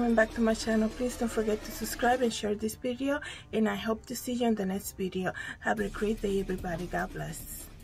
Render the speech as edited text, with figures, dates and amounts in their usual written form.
coming back to my channel, please don't forget to subscribe and share this video, and I hope to see you in the next video. Have a great day, everybody. God bless.